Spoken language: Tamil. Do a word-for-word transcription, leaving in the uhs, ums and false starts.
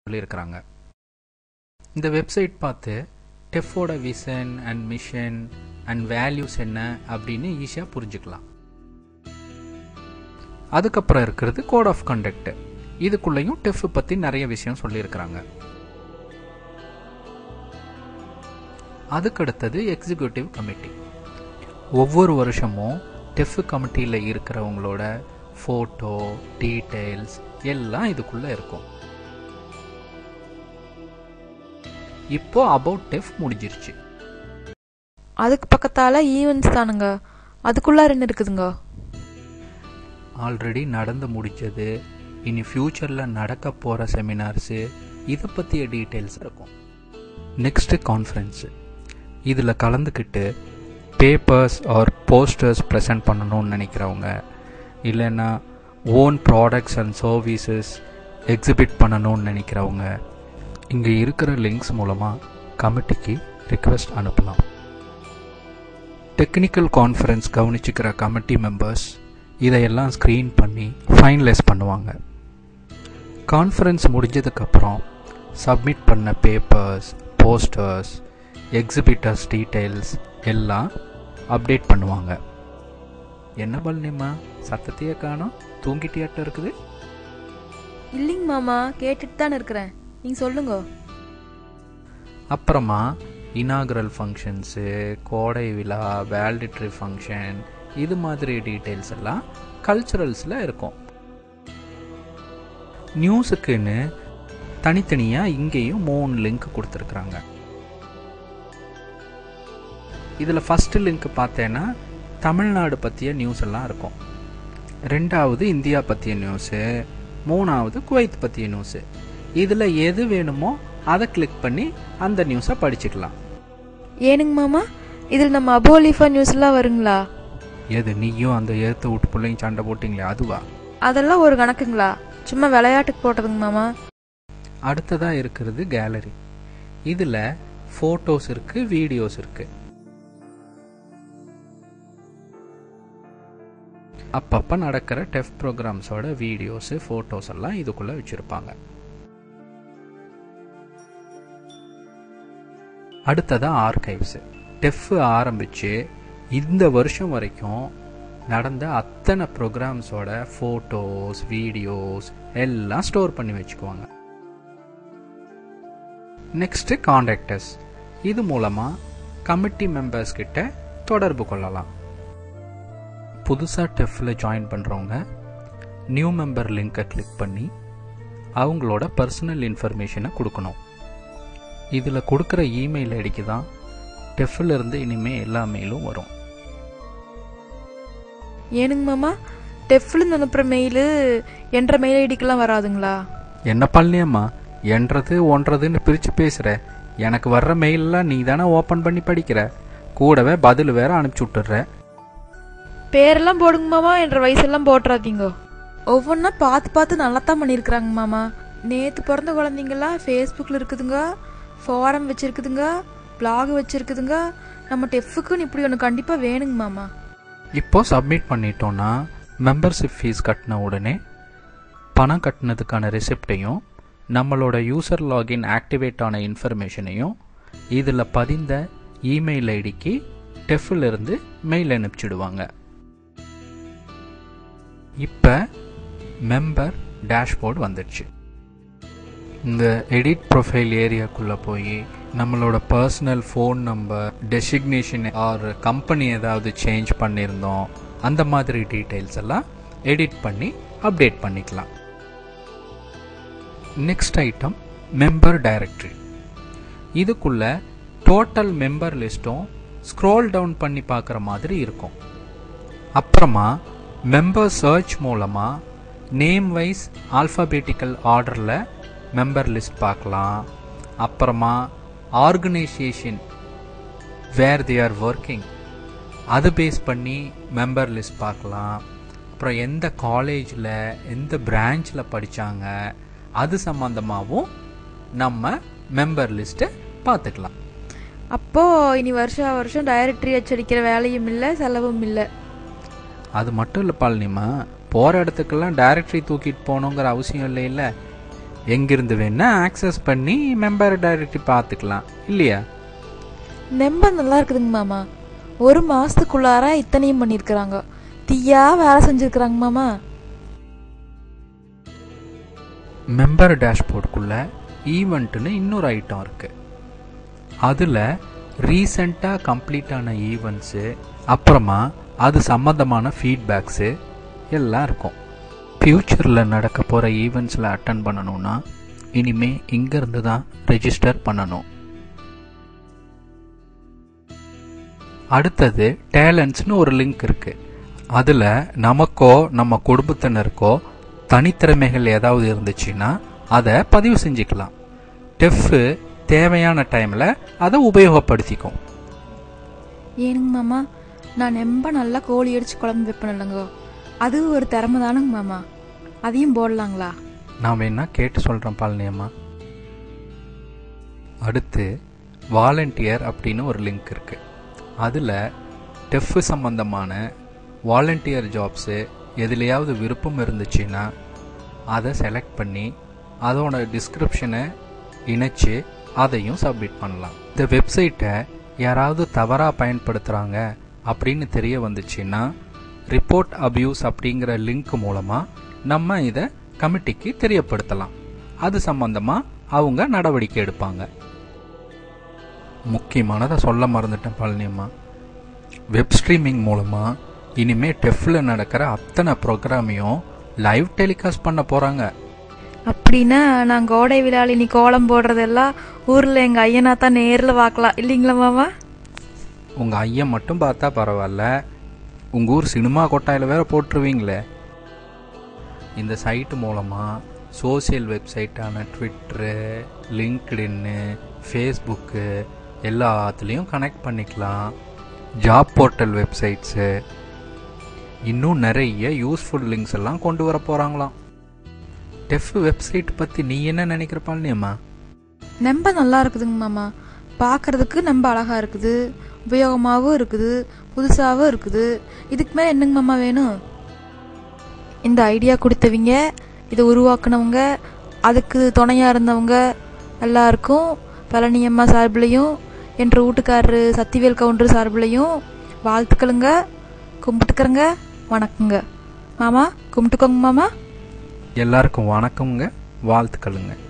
சொல்லியிருக்கிறாங்க. இந்த வெப்சைட் பார்த்து டெஃபோட vision and mission and values என்ன அப்படின்னு ஈஸியாக புரிஞ்சுக்கலாம். அதுக்கப்புறம் இருக்கிறது கோட் ஆஃப் கண்டக்ட். இதுக்குள்ளேயும் டெஃப் பற்றி நிறைய விஷயம் சொல்லியிருக்கிறாங்க. அதுக்கடுத்தது எக்ஸிக்யூட்டிவ் கமிட்டி. ஒவ்வொரு வருஷமும் டெஃப் கமிட்டியில் இருக்கிறவங்களோட ஃபோட்டோ டீட்டெயில்ஸ் எல்லாம் இதுக்குள்ளே இருக்கும். இப்போ அபவுட் டெஃப் முடிஞ்சிருச்சு. அதுக்கு பக்கத்தால ஈவெண்ட்ஸ் தானுங்க, அதுக்குள்ள என்ன இருக்குதுங்க? ஆல்ரெடி நடந்து முடிச்சது, இனி ஃபியூச்சரில் நடக்க போகிற செமினார்ஸு, இதை பற்றிய டீட்டெயில்ஸ் இருக்கும். Next conference. இதில் கலந்துக்கிட்டு பேப்பர்ஸ் ஆர் போஸ்டர்ஸ் ப்ரெசென்ட் பண்ணணும்னு நினைக்கிறவங்க, இல்லைன்னா own products and services exhibit பண்ணணும்னு நினைக்கிறவங்க இங்கே இருக்கிற லிங்க்ஸ் மூலமாக கமிட்டிக்கு ரிக்வெஸ்ட் அனுப்பலாம். டெக்னிக்கல் கான்ஃபரன்ஸ் கவனிச்சுக்கிற கமிட்டி மெம்பர்ஸ் இதையெல்லாம் ஸ்க்ரீன் பண்ணி ஃபைனலைஸ் பண்ணுவாங்க. கான்ஃபரன்ஸ் முடிஞ்சதுக்கப்புறம் சப்மிட் பண்ண பேப்பர்ஸ், போஸ்டர்ஸ், எக்ஸிபிட்டர்ஸ் டீட்டெயில்ஸ் எல்லாம் அப்டேட் பண்ணுவாங்க. என்ன பல்னிமா சத்தத்தையே காணோம், தூங்கிட்டியாட்ட இருக்குது? இல்லைங்க மாமா, கேட்டுட்டு தான் இருக்கிறேன், நீங்கள் சொல்லுங்க. அப்புறமா இனாகுரல் ஃபங்க்ஷன்ஸு, கோடை விழா, வேலிடிட்ரி ஃபங்க்ஷன், இது மாதிரி டீட்டெயில்ஸ் எல்லாம் கல்ச்சுரல்ஸில் இருக்கும். நியூஸுக்குன்னு தனித்தனியாக இங்கேயும் மூணு லிங்க் கொடுத்துருக்குறாங்க. இதில் ஃபஸ்ட்டு லிங்க் பார்த்தேன்னா தமிழ்நாடு பற்றிய நியூஸ் எல்லாம் இருக்கும். ரெண்டாவது இந்தியா பற்றிய நியூஸு, மூணாவது குவைத் பற்றிய நியூஸு. இதில் எது வேணுமோ அதை கிளிக் பண்ணி அந்த நியூஸை படிச்சுக்கலாம். ஏனுங்க மாமா, இதில் நம்ம அபோலிஃபா நியூஸ்லாம் வருங்களா? எது, நீயும் அந்த ஏற்ற விட்டு பிள்ளைங்க சண்டை போட்டிங்களே அதுவா? அதெல்லாம் ஒரு கணக்குங்களா? சும்மா விளையாட்டுக்கு போட்டதுங்க மாமா. அடுத்ததாக இருக்கிறது கேலரி. இதில் ஃபோட்டோஸ் இருக்குது, வீடியோஸ் இருக்குது. அப்பப்போ நடக்கிற டெஃப் ப்ரோக்ராம்ஸோட வீடியோஸு, ஃபோட்டோஸ் எல்லாம் இதுக்குள்ளே வச்சுருப்பாங்க. அடுத்ததாக ஆர்கைவ்ஸு. டெஃப் ஆரம்பித்து இந்த வருஷம் வரைக்கும் நடந்த அத்தனை ப்ரோக்ராம்ஸோட ஃபோட்டோஸ், வீடியோஸ் எல்லாம் ஸ்டோர் பண்ணி வச்சுக்குவாங்க. Next contactors. இது மூலமாக கமிட்டி மெம்பர்ஸ் கிட்ட தொடர்பு கொள்ளலாம். புதுசாக டெஃப்பில் ஜாயின் பண்ணுறவங்க நியூ மெம்பர் லிங்கை கிளிக் பண்ணி அவங்களோட பர்சனல் இன்ஃபர்மேஷனை கொடுக்கணும். இதில் கொடுக்குற இமெயில் ஐடிக்கு தான் டெஃப்பில் இருந்து இனிமேல் எல்லா மெயிலும் வரும். ஏனுங்க மாமா, டெஃப்பில் அனுப்புகிற மெயிலு என்ற மெயில் ஐடிக்கெல்லாம் வராதுங்களா? என்ன பண்ணலையம்மா, என்றது ஒன்றதுன்னு பிரித்து பேசுகிற. எனக்கு வர்ற மெயிலெலாம் நீ தானே ஓப்பன் பண்ணி படிக்கிற, கூடவே பதில் வேற அனுப்பிச்சி விட்டுற. பேரெல்லாம் போடுங்க மாமா, என்ற வயசெல்லாம் போட்டுறாதீங்க. ஒவ்வொன்றா பார்த்து பார்த்து நல்லா தான் பண்ணியிருக்கிறாங்க மாமா. நேற்று பிறந்த குழந்தைங்களாம் ஃபேஸ்புக்கில் இருக்குதுங்க, ஃபோரம் வச்சுருக்குதுங்க, பிளாக் வச்சுருக்குதுங்க. நம்ம டெஃப்புக்குன்னு இப்படி ஒன்று கண்டிப்பாக வேணுங்க மாமா. இப்போ சப்மிட் பண்ணிட்டோன்னா மெம்பர்ஷிப் ஃபீஸ் கட்டின உடனே பணம் கட்டினதுக்கான ரெசிப்டையும் நம்மளோட யூசர் லாகின் ஆக்டிவேட் ஆன இன்ஃபர்மேஷனையும் இதில் பதிந்த இமெயில் ஐடிக்கு டெஃப்பில் இருந்து மெயில் அனுப்பிச்சிடுவாங்க. இப்போ மெம்பர் டேஷ்போர்டு வந்துடுச்சு. இந்த எடிட் ப்ரொஃபைல் ஏரியாக்குள்ளே போய் நம்மளோட personal phone number, designation or company ஏதாவது சேஞ்ச் பண்ணியிருந்தோம், அந்த மாதிரி டீட்டெயில்ஸ் எல்லாம் எடிட் பண்ணி அப்டேட் பண்ணிக்கலாம். Next item member directory. இதுக்குள்ள டோட்டல் மெம்பர் லிஸ்ட்டும் ஸ்க்ரோல் டவுன் பண்ணி பார்க்குற மாதிரி இருக்கும். அப்புறமா மெம்பர் சர்ச் மூலமாக நேம் வைஸ் ஆல்ஃபபெட்டிக்கல் ஆர்டரில் மெம்பர் லிஸ்ட் பார்க்கலாம். அப்புறமா organisation where they are working அது பேஸ் பண்ணி மெம்பர் லிஸ்ட் பார்க்கலாம். அப்புறம் எந்த காலேஜில் எந்த பிரான்ச்சில் படித்தாங்க அது சம்மந்தமாகவும் நம்ம மெம்பர் லிஸ்ட்டை பார்த்துக்கலாம். அப்போது இனி வருஷம் வருஷம் டைரக்டரி அச்சடிக்கிற வேலையும் இல்லை, செலவும் இல்லை. அது மட்டும் இல்லை பாலினிமா, போகிற இடத்துக்கெல்லாம் டைரக்டரி தூக்கிட்டு போகணுங்கிற அவசியம் இல்லை. இல்லை எங்கிருந்து வேணா ஆக்சஸ் பண்ணி மெம்பர் டைரக்டரி பார்த்துக்கலாம் இல்லையா? ரொம்ப நல்லா இருக்குதுங்க மாமா. ஒரு மாசத்துக்குள்ளார இத்தனையும் பண்ணியிருக்கிறாங்க. தீயா வேலை செஞ்சிருக்கிறாங்க மாமா. மெம்பர் டேஷ்போர்டுக்குள்ள ஈவெண்ட்னு இன்னொரு ஐட்டம் இருக்கு. அதில் ரீசெண்டாக கம்ப்ளீட் ஆன ஈவெண்ட்ஸு, அப்புறமா அது சம்மந்தமான ஃபீட்பேக்ஸு எல்லாம் இருக்கும். ஃப்யூச்சரில் நடக்க போகிற ஈவெண்ட்ஸில் அட்டன் பண்ணணுன்னா இனிமே இங்கேருந்து தான் ரெஜிஸ்டர் பண்ணணும். அடுத்தது டேலண்ட்ஸ்னு ஒரு லிங்க் இருக்குது. அதில் நமக்கோ நம்ம குடும்பத்தினருக்கோ தனித்திறமைகள் ஏதாவது இருந்துச்சுன்னா அதை பதிவு செஞ்சுக்கலாம். டெஃப்பு தேவையான டைமில் அதை உபயோகப்படுத்திக்கும். ஏனுங்க மாமா, நான் ரொம்ப நல்லா கோழி அடிச்சு குழம்பு வைப்பேன் இல்லைங்க, அது ஒரு திறமை தானுங்க மாமா. அதையும் போடலாங்களா? நான் வேணா கேட்டு சொல்கிறேன் பழனியம்மா. அடுத்து வாலண்டியர் அப்படின்னு ஒரு லிங்க் இருக்குது. அதில் டெஃப்பு சம்பந்தமான வாலண்டியர் ஜாப்ஸு எதுலையாவது விருப்பம் இருந்துச்சுன்னா அதை செலக்ட் பண்ணி அதோட டிஸ்கிரிப்ஷனை இணைச்சு அதையும் சப்மிட் பண்ணலாம். இந்த வெப்சைட்டை யாராவது தவறாக பயன்படுத்துகிறாங்க அப்படின்னு தெரிய வந்துச்சுன்னா ரிப்போர்ட் அபியூஸ் அப்படிங்கிற லிங்க் மூலமாக நம்ம இதை கமிட்டிக்கு தெரியப்படுத்தலாம். அது சம்பந்தமாக அவங்க நடவடிக்கை எடுப்பாங்க. முக்கியமானதை சொல்ல மறந்துட்டேன் பழனியம்மா. வெப் ஸ்ட்ரீமிங் மூலமாக இனிமேல் டெஃப்பில் நடக்கிற அத்தனை ப்ரோக்ராமையும் லைவ் டெலிகாஸ்ட் பண்ண போகிறாங்க. அப்படின்னா நான் கோடை விழாவில் இனி கோலம் போடுறதெல்லாம் ஊரில் எங்கள் ஐயனா தான் நேரில் பார்க்கலாம் இல்லைங்களா மாமா? உங்கள் ஐயன் மட்டும் பார்த்தா பரவாயில்ல, உங்கள் ஊர் சினிமா கொட்டாயில் வேற போட்டுருவீங்களே. இந்த சைட்டு மூலமாக சோசியல் வெப்சைட்டான ட்விட்டரு, லிங்க்டின்னு, ஃபேஸ்புக்கு எல்லாத்துலேயும் கனெக்ட் பண்ணிக்கலாம். ஜாப் போர்ட்டல் வெப்சைட்ஸு, இன்னும் நிறைய யூஸ்ஃபுல் லிங்க்ஸ் எல்லாம் கொண்டு வர போகிறாங்களாம். டெஃப் வெப்சைட் பற்றி நீ என்ன நினைக்கிற பழனியம்மா? ரொம்ப நல்லா இருக்குதுங்க மாமா. பார்க்கறதுக்கு ரொம்ப அழகாக இருக்குது, உபயோகமாகவும் இருக்குது, புதுசாகவும் இருக்குது. இதுக்கு மேலே என்னங்க மாமா வேணும்? இந்த ஐடியா கொடுத்தவங்க, இதை உருவாக்குனவங்க, அதுக்கு துணையாக இருந்தவங்க எல்லாருக்கும் பழனியம்மா சார்பிலையும் என்ற வீட்டுக்காரரு சத்திவேல் கவுண்டர் சார்பிலையும் வாழ்த்துக்களுங்க. கும்பிட்டுக்கிறங்க. வணக்கங்க மாமா. கும்பிட்டுக்கோங்க மாமா. எல்லாருக்கும் வணக்கம்ங்க, வாழ்த்துக்களுங்க.